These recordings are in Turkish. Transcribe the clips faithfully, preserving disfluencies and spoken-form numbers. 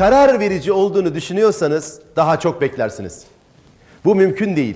karar verici olduğunu düşünüyorsanız daha çok beklersiniz. Bu mümkün değil.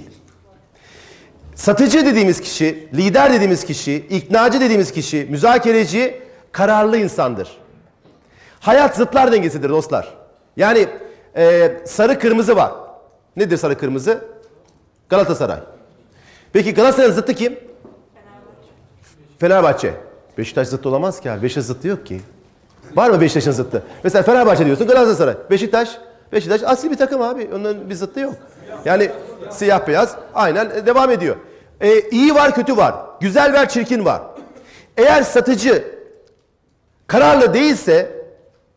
Satıcı dediğimiz kişi, lider dediğimiz kişi, iknacı dediğimiz kişi, müzakereci, kararlı insandır. Hayat zıtlar dengesidir dostlar. Yani e, sarı kırmızı var. Nedir sarı kırmızı? Galatasaray. Peki Galatasaray'ın zıttı kim? Fenerbahçe. Fenerbahçe. Beşiktaş zıttı olamaz ki abi. Beşiktaş zıttı yok ki. Var mı Beşiktaş'ın zıttı? Mesela Fenerbahçe diyorsun, Galatasaray. Beşiktaş, Beşiktaş asli bir takım abi. Onların bir zıttı yok. Yani siyah beyaz aynen devam ediyor. Ee, iyi var, kötü var. Güzel var, çirkin var. Eğer satıcı kararlı değilse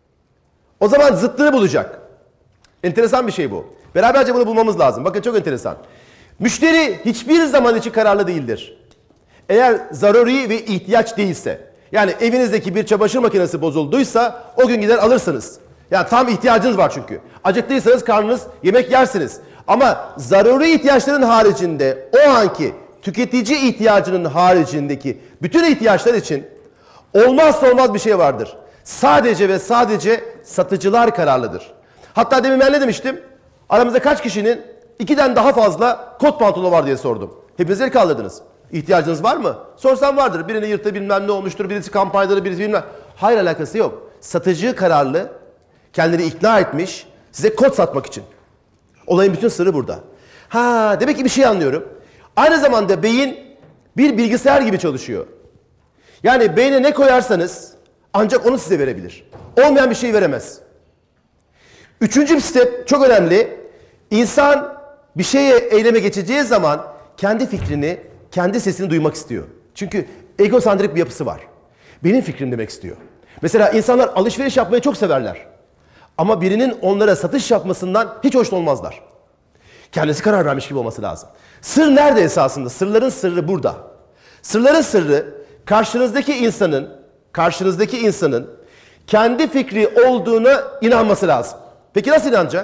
o zaman zıttını bulacak. Enteresan bir şey bu. Beraberce bunu bulmamız lazım. Bakın çok enteresan. Müşteri hiçbir zaman için kararlı değildir. Eğer zaruri ve ihtiyaç değilse. Yani evinizdeki bir çamaşır makinesi bozulduysa o gün gider alırsınız. Yani tam ihtiyacınız var çünkü. Acıktıysanız karnınız yemek yersiniz. Ama zaruri ihtiyaçların haricinde o anki tüketici ihtiyacının haricindeki bütün ihtiyaçlar için olmazsa olmaz bir şey vardır. Sadece ve sadece satıcılar kararlıdır. Hatta demin ben ne demiştim? Aramızda kaç kişinin ikiden daha fazla kot pantolonu var diye sordum. Hepiniz el kaldırdınız. İhtiyacınız var mı? Sorsam vardır. Birini yırttı bilmem ne olmuştur. Birisi kampanyaları, birisi bilmem. Hayır, alakası yok. Satıcı kararlı, kendini ikna etmiş, size kot satmak için. Olayın bütün sırrı burada. Ha, demek ki bir şey anlıyorum. Aynı zamanda beyin bir bilgisayar gibi çalışıyor. Yani beyne ne koyarsanız ancak onu size verebilir. Olmayan bir şey veremez. Üçüncü bir step çok önemli. İnsan bir şeye eyleme geçeceği zaman kendi fikrini, kendi sesini duymak istiyor. Çünkü egosantrik bir yapısı var. Benim fikrim demek istiyor. Mesela insanlar alışveriş yapmayı çok severler. Ama birinin onlara satış yapmasından hiç hoşlanmazlar. Kendisi karar vermiş gibi olması lazım. Sır nerede esasında? Sırların sırrı burada. Sırların sırrı karşınızdaki insanın, karşınızdaki insanın kendi fikri olduğuna inanması lazım. Peki nasıl inanacak?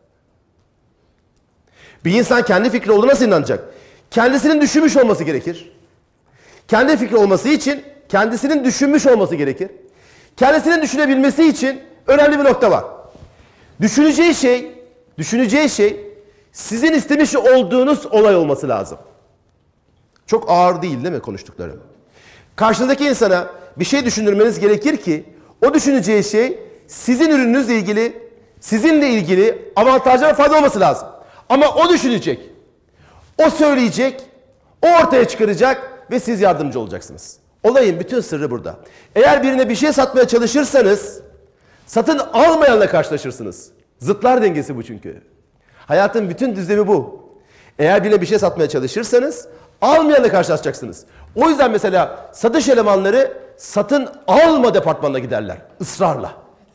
Bir insan kendi fikri olduğuna nasıl inanacak? Kendisinin düşünmüş olması gerekir. Kendi fikri olması için kendisinin düşünmüş olması gerekir. Kendisinin düşünebilmesi için önemli bir nokta var. Düşüneceği şey, düşüneceği şey sizin istemiş olduğunuz olay olması lazım. Çok ağır değil değil mi konuştuklarım? Karşınızdaki insana bir şey düşündürmeniz gerekir ki o düşüneceği şey sizin ürününüzle ilgili, sizinle ilgili avantajlı ve fayda olması lazım. Ama o düşünecek, o söyleyecek, o ortaya çıkaracak ve siz yardımcı olacaksınız. Olayın bütün sırrı burada. Eğer birine bir şey satmaya çalışırsanız satın almayanla karşılaşırsınız. Zıtlar dengesi bu çünkü. Hayatın bütün düzlemi bu. Eğer birine bir şey satmaya çalışırsanız almayanla karşılaşacaksınız. O yüzden mesela satış elemanları satın alma departmanına giderler ısrarla.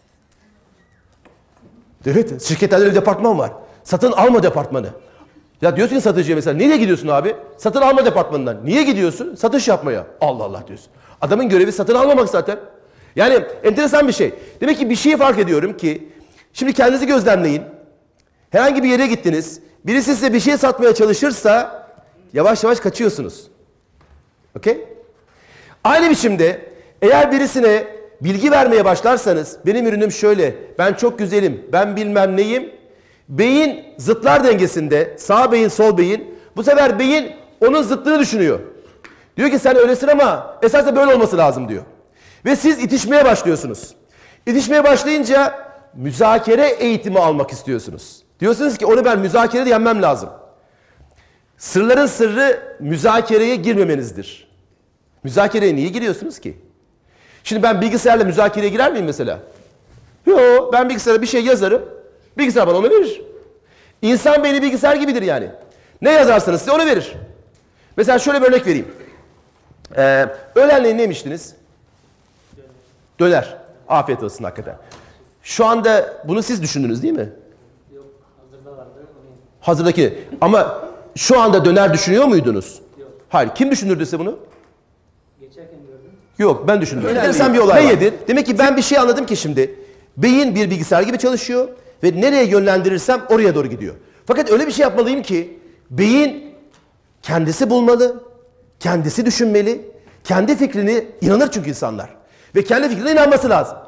Evet, şirketlerde öyle departman var. Satın alma departmanı. Ya diyorsun ki satıcıya mesela, nereye gidiyorsun abi? Satın alma departmanından. Niye gidiyorsun? Satış yapmaya. Allah Allah diyorsun. Adamın görevi satın almamak zaten. Yani enteresan bir şey. Demek ki bir şeyi fark ediyorum ki, şimdi kendinizi gözlemleyin. Herhangi bir yere gittiniz. Birisi size bir şey satmaya çalışırsa yavaş yavaş kaçıyorsunuz. Okey? Aynı biçimde eğer birisine bilgi vermeye başlarsanız, benim ürünüm şöyle, ben çok güzelim, ben bilmem neyim. Beyin zıtlar dengesinde, sağ beyin, sol beyin. Bu sefer beyin onun zıttını düşünüyor. Diyor ki sen öylesin ama esasında böyle olması lazım diyor. Ve siz itişmeye başlıyorsunuz. İtişmeye başlayınca müzakere eğitimi almak istiyorsunuz. Diyorsunuz ki onu ben müzakerede yenmem lazım. Sırların sırrı müzakereye girmemenizdir. Müzakereye niye giriyorsunuz ki? Şimdi ben bilgisayarla müzakereye girer miyim mesela? Yok, ben bilgisayara bir şey yazarım. Bilgisayar bana onu verir. İnsan beyni bilgisayar gibidir yani. Ne yazarsanız size onu verir. Mesela şöyle bir örnek vereyim. Ee, öğlenleyin ne yemiştiniz? Döner. Döner. Afiyet olsun hakikaten. Şu anda bunu siz düşündünüz değil mi? Yok, hazırda vardı. Hazırdaki. Ama şu anda döner düşünüyor muydunuz? Yok. Hayır. Kim düşündürdü size bunu? Geçerken gördüm. Yok, ben düşündüm. Enteresan bir olay. Ne yedin? Demek ki ben bir şey anladım ki şimdi. Beyin bir bilgisayar gibi çalışıyor ve nereye yönlendirirsem oraya doğru gidiyor. Fakat öyle bir şey yapmalıyım ki beyin kendisi bulmalı, kendisi düşünmeli, kendi fikrini inanır çünkü insanlar. Ve kendi fikrine inanması lazım.